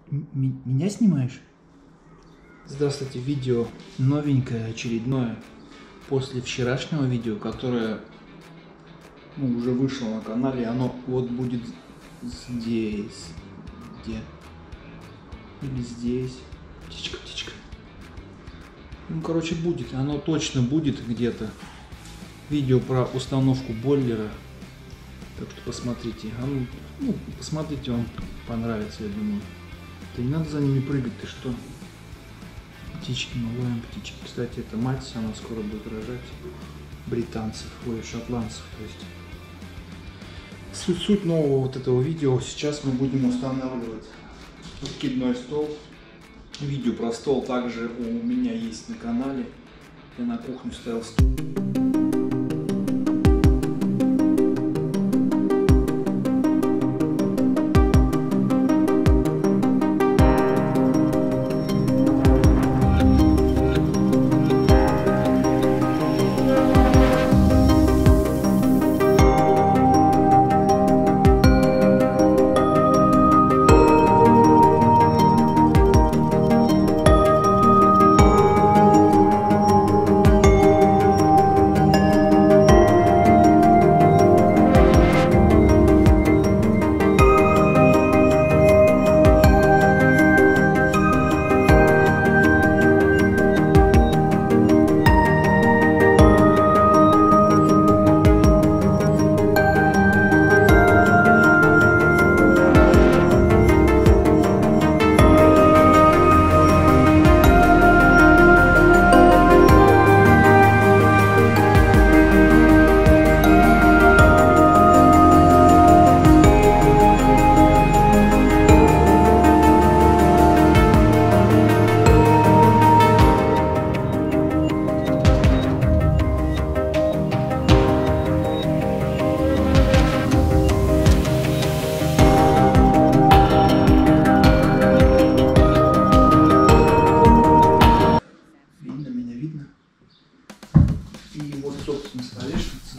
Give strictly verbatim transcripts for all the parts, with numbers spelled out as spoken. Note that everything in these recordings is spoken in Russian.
М меня снимаешь? Здравствуйте, видео новенькое, очередное, после вчерашнего видео, которое ну, уже вышло на канале. Оно вот будет здесь, где? Или здесь? Птичка, птичка. Ну, короче, будет, оно точно будет где-то. Видео про установку бойлера. Так что посмотрите. Оно, ну, посмотрите, вам понравится, я думаю. Да не надо за ними прыгать, ты что? Птички, мы ловим птички. Кстати, это мать, она скоро будет рожать. Британцев, ой, шотландцев, то есть. Суть, суть нового вот этого видео. Сейчас мы будем устанавливать откидной стол. Видео про стол также у меня есть на канале. Я на кухню ставил стол. И вот, собственно, столешница.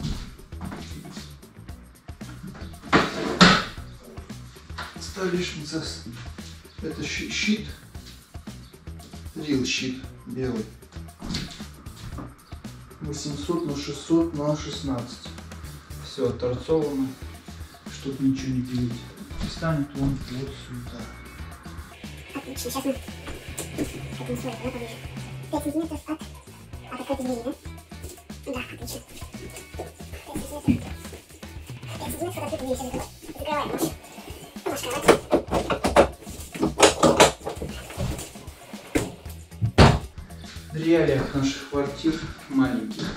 Столешница. Это щит. Рил щит белый. восемьсот на шестьсот на шестнадцать. Все отторцовано, чтобы ничего не пилить. И станет он вот сюда. Отлично, сейчас мы этим слоем поближе. пять сантиметров от, от этой двери, да? Да, отлично. пять сантиметров. пять сантиметров от этой двери. Сейчас закрываем наш, наш кровать. В реалиях наших квартир маленьких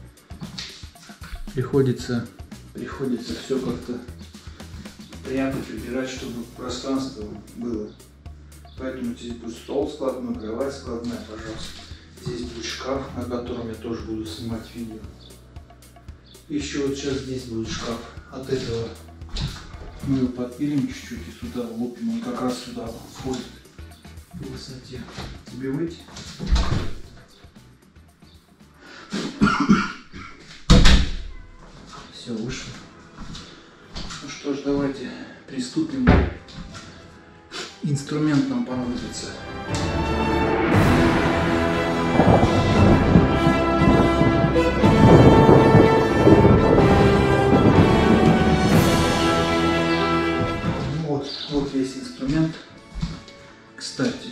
приходится, приходится все как-то прятать, убирать, чтобы пространство было. Поэтому здесь будет стол складной, кровать складная, пожалуйста. Здесь будет шкаф, на котором я тоже буду снимать видео. Еще вот сейчас здесь будет шкаф. От этого мы его подпилим чуть-чуть и сюда лупим. Он как раз сюда входит по высоте. Тебе выйти? Все, вышло. Ну что ж, давайте приступим. Инструмент нам понадобится. Вот, вот весь инструмент. Кстати,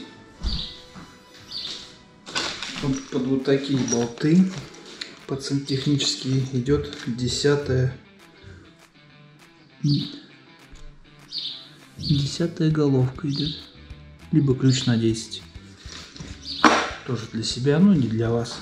под, под вот такие болты под сантехнические идет десятая десятая головка идет, либо ключ на десять. Тоже для себя, но не для вас.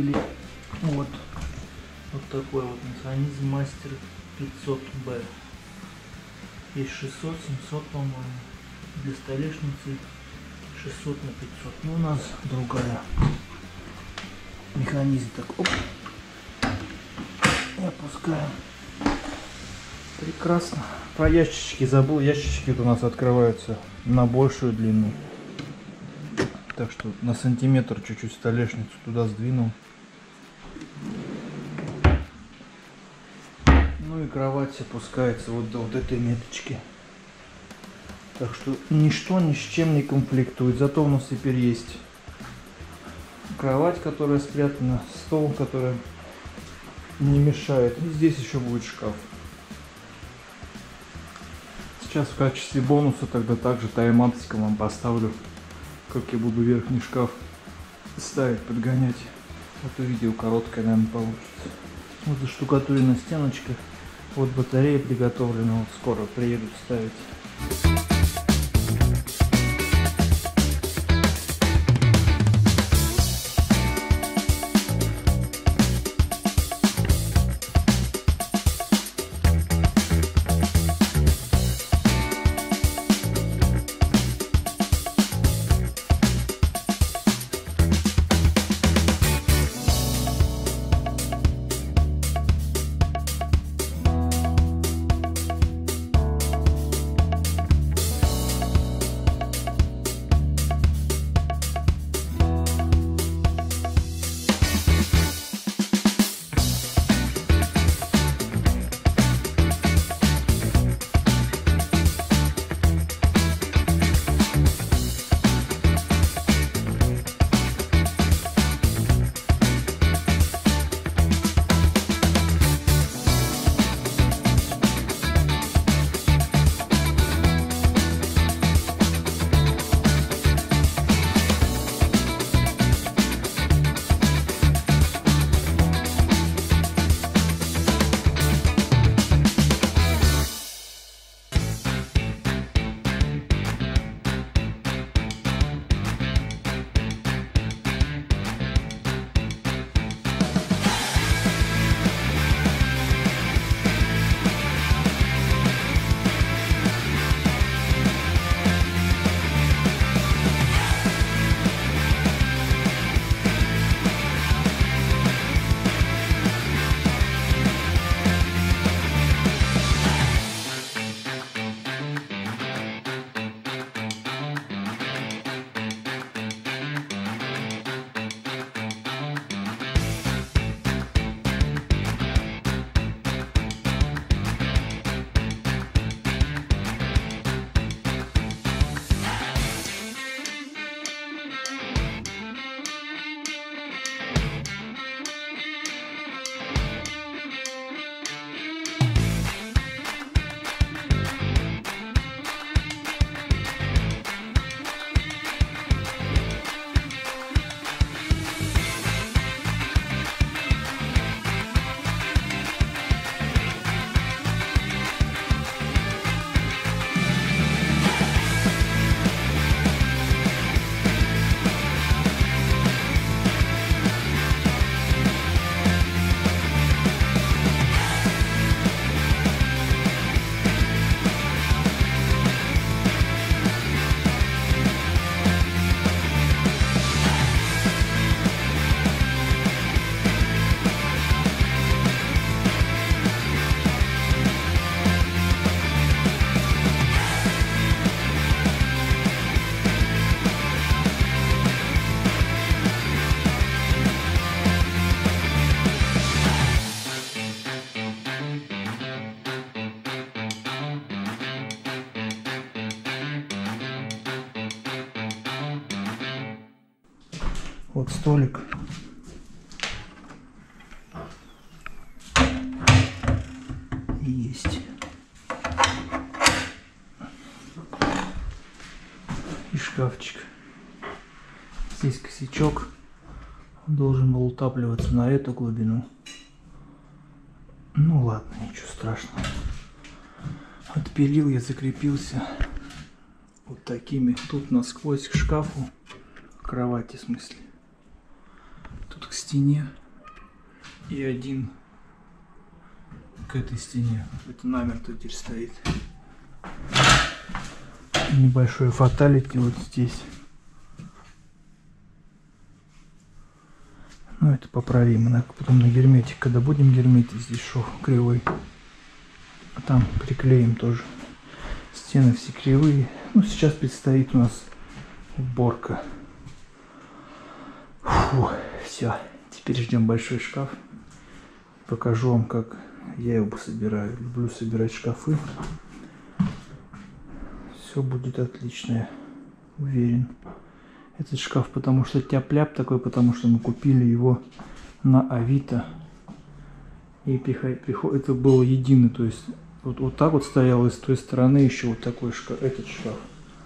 были. Вот, вот такой вот механизм Мастер пятьсот бэ. Есть шестьсот, семьсот, по-моему. Для столешницы шестьсот на пятьсот. Ну, у нас другая. Механизм так, оп. И опускаем. Прекрасно. Про ящички забыл. Ящички у нас открываются на большую длину. Так что на сантиметр чуть-чуть столешницу туда сдвинул. Ну и кровать опускается вот до вот этой меточки. Так что ничто ни с чем не конфликтует. Зато у нас теперь есть кровать, которая спрятана, стол, который не мешает. И здесь еще будет шкаф. Сейчас в качестве бонуса тогда также тайм-апсиком вам поставлю, как я буду верхний шкаф ставить, подгонять. Это видео короткое, наверное, получится. Вот заштукатурена стеночка. Вот батарея приготовлена. Вот скоро приедут ставить. Вот столик. Есть. И шкафчик. Здесь косячок. Он должен был утапливаться на эту глубину. Ну ладно, ничего страшного. Отпилил я, закрепился вот такими. Тут насквозь к шкафу, к кровати в смысле. Тут к стене и один к этой стене. Это намертво теперь стоит. Небольшой фаталити вот здесь. Ну, это поправимо. Потом на герметик, когда будем герметить, здесь шов кривой. А там приклеим тоже. Стены все кривые. Ну, сейчас предстоит у нас уборка. Фу, все. Теперь ждем большой шкаф. Покажу вам, как я его собираю. Люблю собирать шкафы. Все будет отлично, я уверен. Этот шкаф, потому что тяп-ляп такой, потому что мы купили его на Авито. И приходит, это был единый, то есть вот, вот так вот стоял, и с той стороны еще вот такой шкаф, этот шкаф.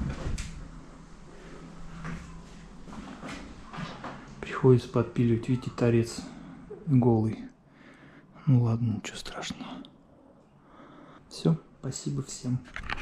Приходится подпиливать, видите, торец голый. Ну ладно, ничего страшного. Все, спасибо всем.